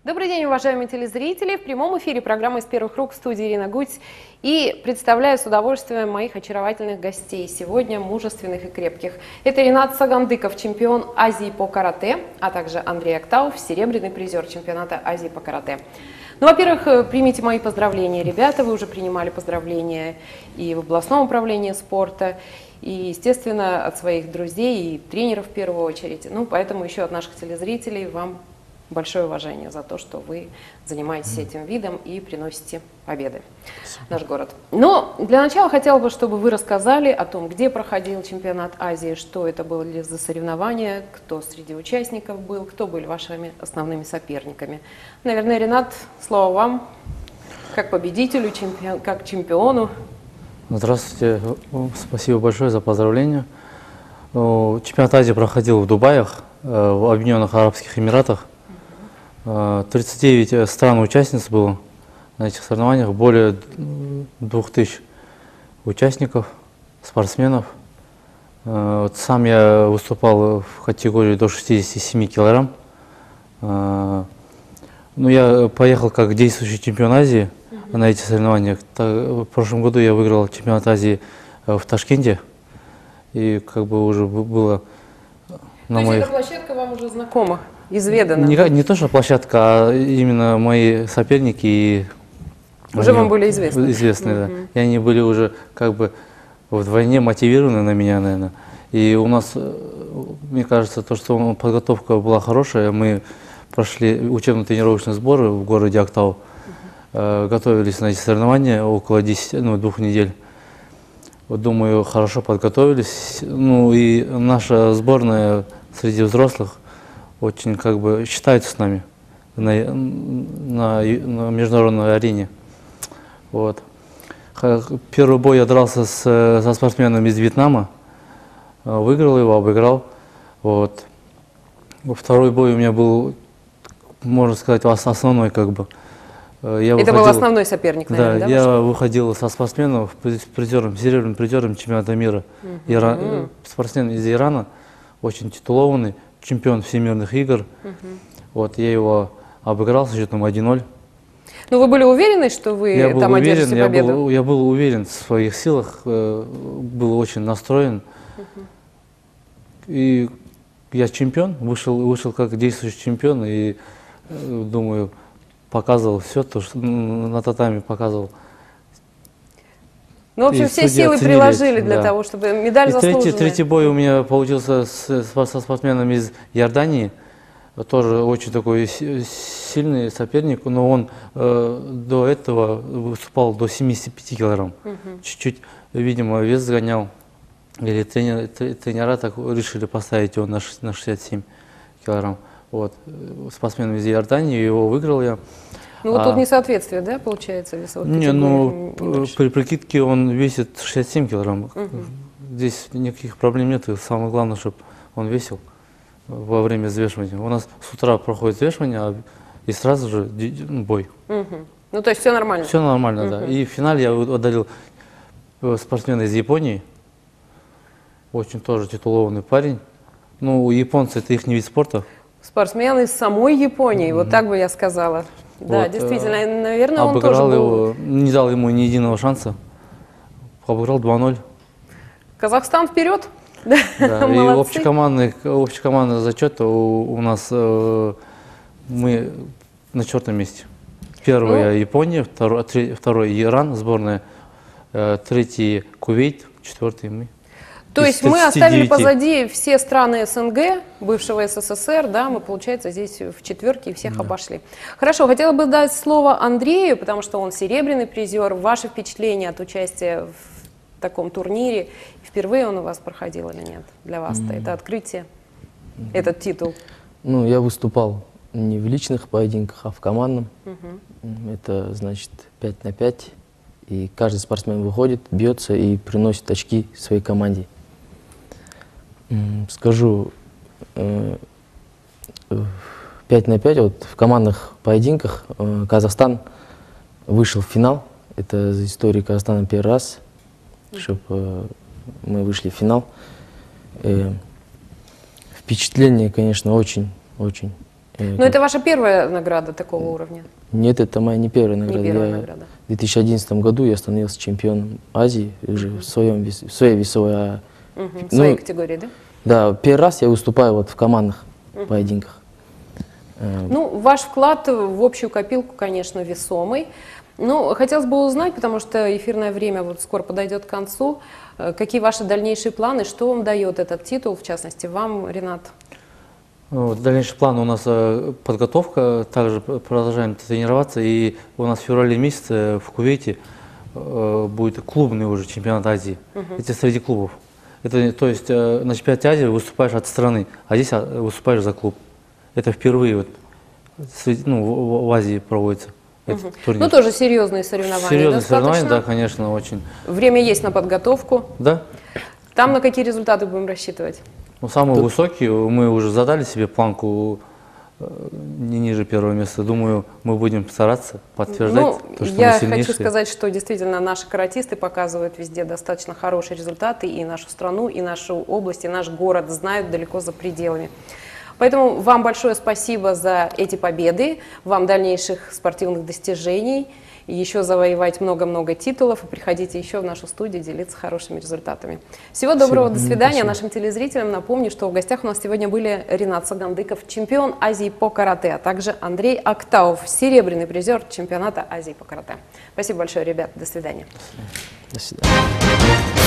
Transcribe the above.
Добрый день, уважаемые телезрители! В прямом эфире программа «Из первых рук» в студии Ирина Гудь. И представляю с удовольствием моих очаровательных гостей, сегодня мужественных и крепких. Это Ринат Сагандыков, чемпион Азии по карате, а также Андрей Актауф, серебряный призер чемпионата Азии по карате. Ну, во-первых, примите мои поздравления, ребята. Вы уже принимали поздравления и в областном управлении спорта, и, естественно, от своих друзей и тренеров в первую очередь. Ну, поэтому еще от наших телезрителей вам большое уважение за то, что вы занимаетесь этим видом и приносите победы в наш город. Но для начала хотела бы, чтобы вы рассказали о том, где проходил чемпионат Азии, что это были за соревнования, кто среди участников был, кто были вашими основными соперниками. Наверное, Ринат, слово вам, как победителю, как чемпиону. Здравствуйте, спасибо большое за поздравления. Чемпионат Азии проходил в Дубаях, в Объединенных Арабских Эмиратах. 39 стран-участниц было на этих соревнованиях, более 2000 участников, спортсменов. Сам я выступал в категории до 67 килограмм. Ну, я поехал как действующий чемпион Азии на эти соревнования. В прошлом году я выиграл чемпионат Азии в Ташкенте. И как бы уже было на моих... эта площадка вам уже знакома? Изведано. Не то, что площадка, а именно мои соперники и уже вам были известны. Известны, да. И они были уже как бы вдвойне мотивированы на меня, наверное. И у нас, мне кажется, то, что подготовка была хорошая, мы прошли учебно-тренировочные сборы в городе Актау, готовились на эти соревнования около 2 недель. Вот, думаю, хорошо подготовились. Ну и наша сборная среди взрослых очень как бы считаются с нами на международной арене. Вот. Первый бой я дрался со спортсменом из Вьетнама, выиграл его, обыграл. Вот. Второй бой у меня был, можно сказать, основной как бы. Это был основной соперник, наверное, да? Да, я выходил со спортсменом, серебряным призером чемпионата мира. Спортсмен из Ирана, очень титулованный, чемпион всемирных игр. Вот, я его обыграл с счетом 1-0. Ну, вы были уверены, что вы там одержите победу? Я был уверен в своих силах, был очень настроен. И я чемпион, вышел как действующий чемпион и, думаю, показывал все то, что на татами показывал. Ну, в общем, все силы приложили для того, чтобы медаль заслуженная. Третий бой у меня получился со спортсменом из Иордании. Тоже очень такой сильный соперник, но он до этого выступал до 75 килограмм. Чуть-чуть, видимо, вес сгонял. Или тренера так решили поставить его на 67 килограмм. Вот. Спортсмен из Иордании, его выиграл я. Ну вот тут несоответствие, да, получается, весовой категории? Не, ну при прикидке он весит 67 килограмм. Здесь никаких проблем нет. Самое главное, чтобы он весил во время взвешивания. У нас с утра проходит взвешивание, и сразу же бой. Ну то есть все нормально? Все нормально, да. И в финале я одолел спортсмена из Японии. Очень тоже титулованный парень. Ну, японцы — это их вид спорта. Спортсмен из самой Японии, вот так бы я сказала. Да, вот, действительно, наверное, он тоже был... его, не дал ему ни единого шанса. Обыграл 2-0. Казахстан вперед! Да, и общекомандный зачет у нас мы на 4-м месте. Первое Япония, второй Иран, сборная, третий Кувейт, 4-й мы. То есть мы оставили позади все страны СНГ, бывшего СССР, да, мы, получается, здесь в четверке и всех обошли. Хорошо, хотела бы дать слово Андрею, потому что он серебряный призер. Ваши впечатления от участия в таком турнире? Впервые он у вас проходил или нет? Для вас-то это открытие, этот титул? Ну, я выступал не в личных поединках, а в командном. Это значит 5 на 5. И каждый спортсмен выходит, бьется и приносит очки своей команде. Скажу, 5 на 5, вот в командных поединках Казахстан вышел в финал. Это за историю Казахстана первый раз, чтобы мы вышли в финал. Впечатление, конечно, очень Но это ваша первая награда такого уровня? Нет, это моя не первая награда. Не первая Я награда. В 2011 году я становился чемпионом Азии уже в своей весовой. В своей категории, да? Да, первый раз я выступаю вот в командных поединках. Ну, ваш вклад в общую копилку, конечно, весомый. Ну, хотелось бы узнать, потому что эфирное время вот скоро подойдет к концу, какие ваши дальнейшие планы, что вам дает этот титул, в частности, вам, Ринат? Дальнейший план у нас подготовка, также продолжаем тренироваться, и у нас в феврале месяце в Кувейте будет клубный уже чемпионат Азии, это среди клубов. Это, то есть на чемпионате Азии выступаешь от страны, а здесь выступаешь за клуб. Это впервые вот, в Азии проводится этот турнир. Ну, тоже серьезные соревнования. Серьезные достаточно. соревнования, да, конечно, очень. Время есть на подготовку. Да. Там на какие результаты будем рассчитывать? Ну, самые высокие, мы уже задали себе планку не ниже первого места. Думаю, мы будем стараться подтверждать то, что я мы сильнейшие. хочу сказать, что действительно наши каратисты показывают везде достаточно хорошие результаты, и нашу страну, и нашу область, и наш город знают далеко за пределами. Поэтому вам большое спасибо за эти победы, вам дальнейших спортивных достижений, еще завоевать много-много титулов, и приходите еще в нашу студию делиться хорошими результатами. Всего доброго, до свидания. Нашим телезрителям напомню, что в гостях у нас сегодня были Ринат Сагандыков, чемпион Азии по карате, а также Андрей Актауов, серебряный призер чемпионата Азии по карате. Спасибо большое, ребят. До свидания. До свидания.